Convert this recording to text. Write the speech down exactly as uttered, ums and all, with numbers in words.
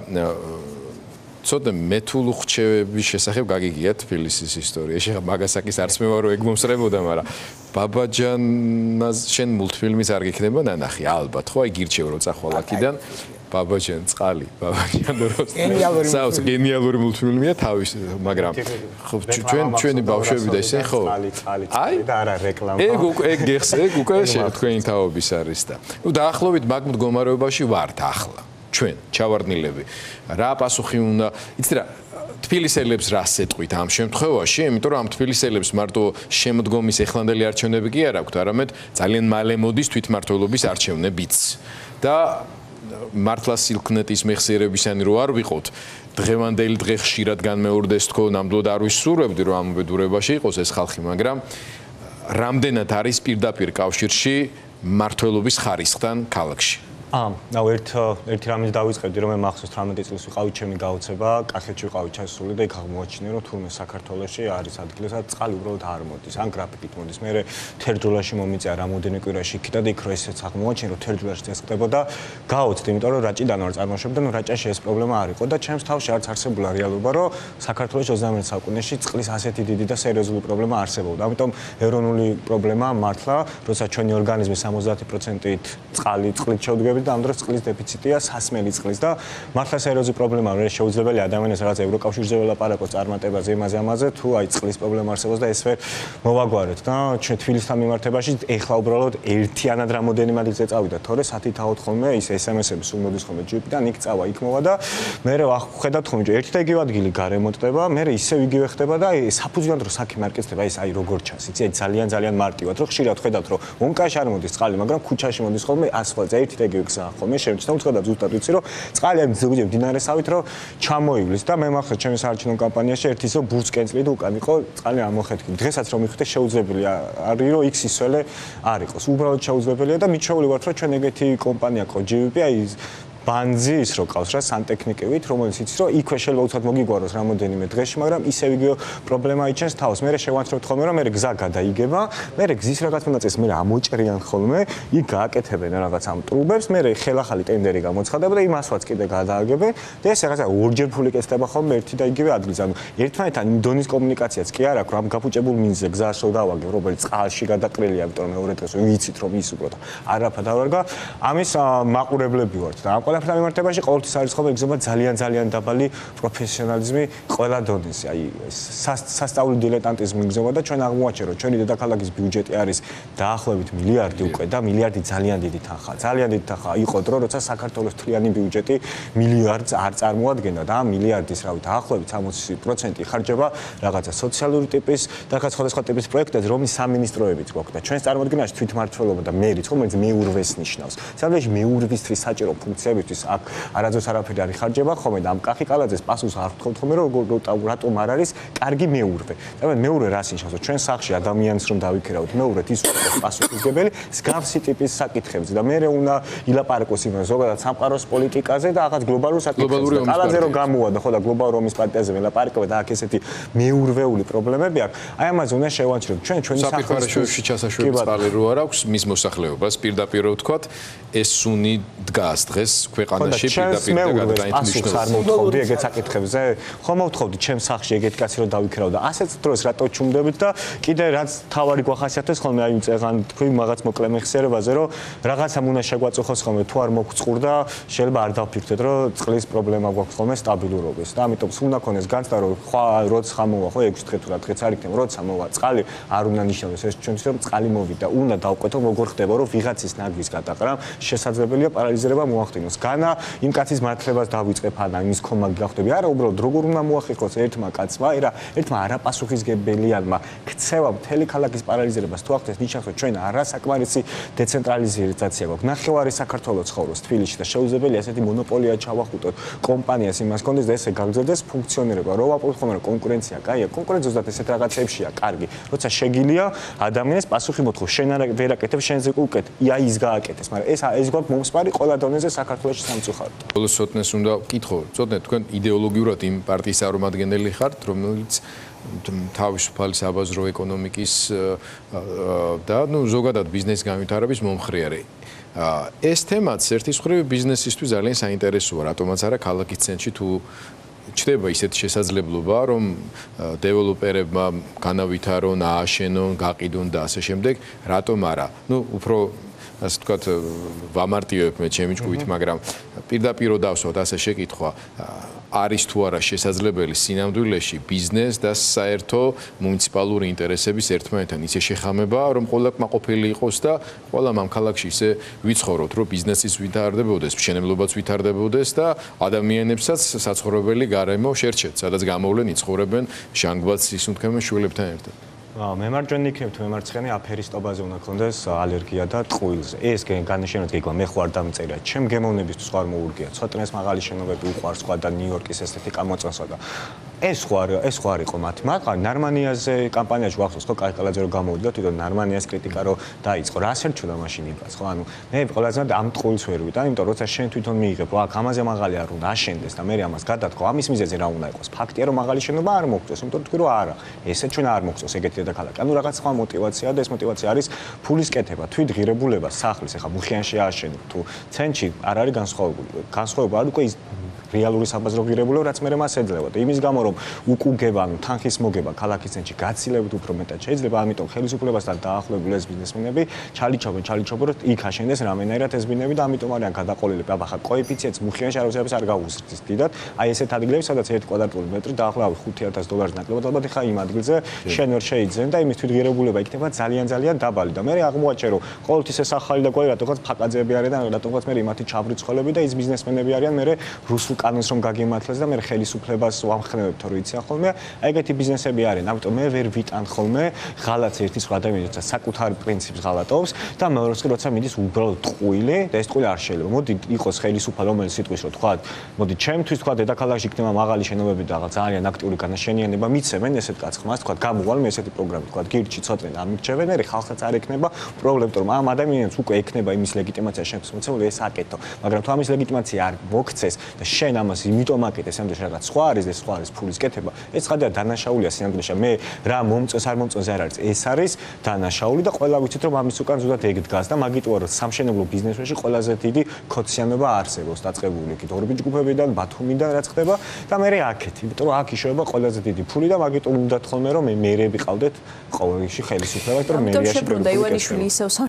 ცოტა მეთულ ხრჩევების შესახებ გაგიგიათ თბილისის ისტორია. შეხა მაგასაკის არც მე ვარ რომ ეგ მომსწრებოდა, მაგრამ ბაბაჯანას შენ მულტფილმის არ გიქნება ნანახი, ალბათ, ხო? აი გირჩევ რომ წახვალ აქედან. ბაბაჯან წყალი, ბაბაჯან დროს. საუს გენიალური მულტფილმია თავის, მაგრამ ხო ჩვენ ჩვენი ბავშვები და ისე ხო. წყალი, წყალი, წყალი და არა რეკლამა. ეგ ეგ გეხს, ეგ უკვე თქვენი თაობის არის და. ნუ დაახლოებით მაგ მდგომარეობაში ვართ ახლა. ჩვენ ჩავარდნილები. რა პასუხი უნდა, იცი რა, თბილისელებს რა სეტყვით ამ შემთხვევაში, იმიტომ რომ ამ თბილისელებს მარტო შემდგომის ეხლანდელი არჩევნები კი არ აქვთ, არამედ ძალიან მალე მოდის თვითმმართველობის არჩევნებიც. და მართლა სილქნეტის მეხსიერებისანი რო არ ვიყოთ, დღევანდელი დღე ხშირად განმეორდეს თქო, ნამდვილად არ ვისურვებდი რომ ამ უბედურებაში იყოს ეს ხალხი, მაგრამ რამდენად არის პირდაპირ კავშირში მმართველობის ხარისხთან ქალაქში? აა, ნუ ერთ ერთი რამის დავიწყებდი, რომ მე მახსოვს თვრამეტი წლის ვიყავი ჩემი გაოცება, კახეთში ვიყავი ჩასული და იქ აღმოაჩინე, რომ თურმე საქართველოში არის ადგილი, სადაც წყალი უბრალოდ არ მოდის, ან გრაფიკით მოდის. მე თერჯულაში მომიწია რამოდენიმე კვირაში იქით და იქ რო ესეც აღმოაჩინე, რომ თერჯულაში ეს ხდებოდა, გაოცდი, იმიტომ რომ რაჭიდან ვარ წარმოშობდი, ნუ რაჭაში ეს პრობლემა არ იყო და ჩემს თავში არც არსებულა რეალობა, რომ საქართველოს ოცდამეერთე საუკუნეში წყლის ასეთი დიდი და სერიოზული პრობლემა არსებობდა. ამიტომ ეროვნული პრობლემა მართლა, როცა ჩვენი ორგანიზმი სამოცდაათი პროცენტით წყალი წყლით შევდგებით და ამ დროს წყლის დეფიციტია, სასმელი წყლის და მართლა სერიოზული პრობლემაა, რომ შეუძლებელი ადამიანებს რაღაც ევროკავშირზე ველაპარაკოს წარმატებაზე, იმაზე ამაზე, თუ აი წყლის პრობლემა არსებობს და ეს ვერ მოვაგვარეთ და ჩვენ თბილისთან მიმართებაში ეხლა უბრალოდ ერთიანად რამოდენიმე ადგილზე წავიდა, თორე სათითაოდ ხოლმე ის ეს ემ ეს-ები სულ მოდის ხოლმე ჯიპიდან, იქ წავა, იქ მოვა და მე ხედავთ ხოლმე ერთი და იგივე ადგილი გარემოწდება, მე ისევ იგივე ხდება და აი საფუძვლად რომ საქმე არ კეთდება, ეს აი როგორ ჩანს, იცი, აი ძალიან ძალიან მარტივად, რომ ხშირად ხედავთ, რომ ონკაში არ მოდის წყალი, მაგრამ ქუჩაში მოდის ხოლმე ასფალტზე, ერთი და იგივე გზაა ხოლმე შემჩნევ, უცხოა ზუსტად ვიცი, რომ წყალი აი ზოგჯერ მდინარესავით რომ ჩამოივლის და მე მახსოვს ჩემი საარჩევნო კამპანიაში ერთის რომ ბურთს კენწლი და უკან იყო წყალი ამოხეთქი. დღესაც რომ მიხდე შეუძლებელია არის რომ იქ სისველე არ იყოს. უბრალოდ შეუძლებელია და მიჩვეული ვართ რომ ჩვენ ეგეთი კომპანია ყო ჯი ვი პი აი ბანძი ის რო ყავს რა სანტექნიკებით, რომელიც იცის რომ იქვე შეიძლება უცად მოგიგვაროს რამოდენიმე დღეში, მაგრამ ისევ იგივე პრობლემა იჩენს თავს. მე შევანცრებთ ხოლმე რომ მე გზა გადაიგება, მე გზის რაღაც მონაწილეს მე ამოჭრიან ხოლმე, იქ გააკეთებენ რაღაც ამ ტრუბებს, მე ხელახალი ტენდერი გამოცხადება და იმასვაც კიდე გადააგებენ და ეს რაღაცა ორჯერ ფული კეთდება ხოლმე ერთი და იგივე ადგილზე. ანუ ერთმანეთთან იმ დონის კომუნიკაციაც კი არ აქვს, რომ გაფუჭებულ მინზე გზას რო დავაგებ, რომელიც წყალში გადაყრილია, ამიტომ მეორე დღეს ვიცით რომ ის უბრალოდ არაფერ დავარგა. ამის მაყურებლები ვართ და ყველაფერთან მიმართებაში ყოველთვის არის ხოლმე ეგზობა ძალიან ძალიან დაბალი პროფესიონალიზმი ყველა დონეზე. აი სასწავლო დილეტანტიზმი ეგზობა და ჩვენ აღმოაჩერეთ, რომ ჩვენი დედაქალაქის ბიუჯეტი არის დაახლოებით მილიარდი უკვე და მილიარდი ძალიან დიდი თანხა. ძალიან დიდი თანხა იყო დრო, როცა საქართველოს თლიანი ბიუჯეტი მილიარდს არ წარმოადგენდა და ამ მილიარდის რავი დაახლოებით სამოცი პროცენტი ხარჯება რაღაცა სოციალური ტიპის და რაღაც სხვადასხვა ტიპის პროექტებზე, რომლის სამინისტროებიც გვაქვს და ჩვენს წარმოადგენაში თვითმმართველობა და მერიც, რომელიც მეურვეს ნიშნავს. სამდროში მეურვისთვის საჭირო ფუნქციები აქ არაძოს არაფერი არ იხარჯება ხოლმე და ამ კახი კალაძეს პასუხს არ ვთხოვთ ხოლმე რომ რატომ არ არის კარგი მეურვე. წამეთ მეურვე რას ნიშნავს? ჩვენ სახში ადამიანს რომ დავიქერავთ მეურვეთ ის პასუხისმგებელი მსგავსი ტიპის საკითხებზე და მე უნდა ილაპარაკოს იმას ზოგადად სამყაროს პოლიტიკაზე და რაღაც გლობალურ საკითხებზე. კალაძე რომ გამოვადა ხო და გლობალურ ომის პარტიაზე ველაპარაკება და აქ ესეთი მეურვეული პრობლემები აქვს. აი ამაზე უნდა შევანჩრებთ ჩვენ ჩვენი საფრთხეებში ჩასაშვები წყალი რო არ აქვს მის მოსახლეობას პირდაპირ ვთქვათ ეს სუნი დგას დღეს ქვეყანაში პირდაპირ და გადაინთნიშნოს. არ მოვთხოვდი ეგეთ საკითხებზე. ხომ მოვთხოვდი ჩემს სახში ეგეთი კაცი რომ დავიქერავ და ასეთ დროს რატო ჩუმდებით და კიდე რაც თავარი გვახასიათებს ხოლმე აი წეღან თქვი რაღაც მოკლე მეხსიერებაზე რომ რაღაცა უნდა შეგვაწუხოს ხოლმე თუ არ მოგწურდა შეიძლება არ დავფიქრდეთ რომ წყლის პრობლემა გვაქვს ხოლმე სტაბილურობის და ამიტომ უნდა ქონდეს განცდა რომ ხვა როც ხამოვა ხო ექვსი დღე თუ რა დღეც არ იქნება როცა მოვა წყალი არ უნდა ნიშნავდეს ეს ჩვენთვის რომ წყალი მოვიდა უნდა დავყვეთო როგორ ხდება რომ ვიღაცის ნაგვის გადაყრა შესაძლებელია პარალიზება მოახდინოს. განა იმ კაცის მართლებას დავიწყებ ანა იმის ხომაგი გახდები არა უბრალოდ როგორ უნდა მოახერხოს ერთმა კაცმა ერა ერთმა არაპასუხისმგებელიანმა ქცევა მთელი ქალაქის პარალიზებას თუ ახდენს ნიშნავს რომ ჩვენ არასაკმარისი დეცენტრალიზაცია გვაქვს ნახევარი საქართველოს ცხოვრობს თბილისში და შეუძლებელია ესეთი მონოპოლია ჩავახუტოთ კომპანიას იმას კონდეს და ესე გაგრძელდეს ფუნქციონირება რო ვაპოვოთ ხოლმე რომ კონკურენცია კაია კონკურენცია ზუსტად ესეთ რაღაცებშია კარგი როცა შეგილია ადამიანის პასუხი მოთხოვ შენ არ ვერაკეთებ შენზე უკეთ აი ის გააკეთეს მაგრამ ეს ეს გვაქვს მომსპარი ყველა დონეზე საქართველოში სამწუხაროდ. ბოლოს ცოტნეს უნდა ვკითხო, ცოტნე თქვენ იდეოლოგიურად იმ პარტიის წარმომადგენელი ხართ, რომელიც თავისუფალი საბაზრო ეკონომიკის და ნუ ზოგადად ბიზნეს განვითარების მომხრეარი. ეს თემაც ერთის მხრივ ბიზნესისთვის ძალიან საინტერესოა, რატომაც არა ქალაქის ცენტრში თუ ჩდება ისეთი შესაძლებლობა, რომ დეველოპერებმა განავითარონ, ააშენონ, გაყიდონ და ასე შემდეგ, რატომ არა? ნუ უფრო ასე ვთქვათ, ვამარტივებ მე ჩემი ჯგუფით, მაგრამ პირდაპირ დავსვათ ასე შეკითხვა, არის თუ არა შესაძლებელი სინამდვილეში ბიზნეს და საერთო მუნიციპალური ინტერესების ერთმანეთთან ისე შეხამება, რომ ყველა კმაყოფილი იყოს და ყველა ამ ქალაქში ისე ვიცხოვროთ, რომ ბიზნესის ვითარდებოდეს, მშენებლობაც ვითარდებოდეს და ადამიანებსაც საცხოვრებელი გარემო შერჩეთ, სადაც გამოვლენ, იცხოვრებენ შანგბად სისუნთქემენ შვილებთან ერთად. მემარჯვენე იქნებთ მემარცხენე აფერისტობაზე უნდა ქონდეს ალერგია და ტყუილზე. ეს განაშენოთ გიგვა მე ხო არ დამწერია. ჩემ გემოვნებისთვის ხო არ მოურგია. ცოტნეს მაღალი შენობები უყვარს სხვა და ნიუ-იორკის ესთეტიკა მოწონსა და ეს ხო არ ეს ხო არ იყო მათი. მაგრამ ნარმანიაზე კამპანიაში ვახსოვს ხო კაიკალაძე რომ გამოვიდა თვითონ ნარმანიას კრიტიკა რომ დაიწყო. რა სერჩუდა მაშინ იმას ხო? ანუ მე ყველაზე მეტად ამ ტყუილს ვერ ვიტან, იმიტომ როცა შენ თვითონ მიიღებ, რა ამაზე მაღალი არ უნდა აშენდეს და მე ამას გადათქო. ამის მიზეზი რა უნდა იყოს? ფაქტია რომ მაღალი შენობა არ მოგწონს, იმიტომ თქვი რომ არა. ესე ჩვენ არ მოგწონს ეგეთი დედაქალაქი. ანუ რაღაც სხვა мотиваცია და ეს мотиваცია არის ფულის კეთება, თვით ღირებულება, სახლის, ეხა მუხიანში ააშენო თუ ცენტრში არ არის განსხვავებული. განსხვავება არ უკვე ის რეალური საბაზრო ღირებულება, რაც მე მას ეძლევა და იმის გამო რომ უკუგება, ანუ თანხის მოგება ქალაქის ცენტრში გაცილებთ უფრო მეტად შეიძლება, ამიტომ ხელისუფლებასთან დაახლოებული ეს ბიზნესმენები ჩალიჩობენ, ჩალიჩობენ რომ იქ აშენდეს რამენერად ეს ბინები და ამიტომ არიან გადაყოლილები. აბა კოეფიციენტს მუხიანში არავის არ გაუზრდის დიდად. აი ესეთ ადგილებში, სადაც ერთი კვადრატული მეტრი დაახლოებით ხუთი ათას დოლარს ნაკლებად, ალბათ ეხა იმ ადგილზე შენ ვერ შეიძენ და იმის თვითღირებულება იქნება ძალიან ძალიან დაბალი და მე აღმოაჩენ რომ ყოველთვის ეს ახალი და ყოველ რატომღაც ფაკაძეები არიან და რატომღაც მე იმათი ჩავრიცხელები და ის ბიზნესმენები არიან მე რუსულ კანონს რომ გაგემართლეს და მე ხელისუფლებას ვამხნევებ თორე იციან ხოლმე ეგეთი ბიზნესები არიან ამიტომ მე ვერ ვიტან ხოლმე ღალატს ერთი სხვა ადამიანი როცა საკუთარ პრინციპს ღალატობს და მეორე როცა მიდის უბრალოდ ტყუილი და ეს ტყუილი არ შეიძლება მოდი იყოს ხელისუფალი რომელიც სიტყვის რომ თქვა მოდი ჩემთვის თქვა დედაქალაქში იქნება მაღალი შენობები და ძალიან აქტიური განაშენიანება მიცემენ ესეთ კაცხმას თქვა გამოვალ მე ესეთი პროგრამა თქვა გირჩი ცოტნე ამირჩევენ მე ხალხსაც არ ექნება პრობლემა რომ ამ ადამიანებს უკვე ექნება იმის ლეგიტიმაცია შენს მოცემული ეს აკეთო მაგრამ თუ ამის ლეგიტიმაცია არ მოგცეს და შენ ამას იმიტომ აკეთეს ამდენ რაღაც სხვა არის ეს სხვა არის ფულის კეთება ეს ხადია დანაშაულია სინამდვილეში მე რა მომწონს არ მომწონს არ არის ეს არის დანაშაული და ყველა ვიცით რომ ამის უკან ზუსტად ეგ დგას და მაგიტოა რომ სამშენებლო ბიზნესში ყველაზე დიდი ქოციანობა არსებობს დაწყებული იქით ორბი ჯგუფებიდან ბათუმიდან რაც ხდება და მე აქეთ იმიტომ რომ აქ იშოება ყველაზე დიდი ფული და მაგიტო უნდათ ხოლმე რომ მე მეერები ყავდეთ ყოველში ხელისუფლება იმიტომ რომ მერიაში შებრუნდა ივანიშვილი ისევ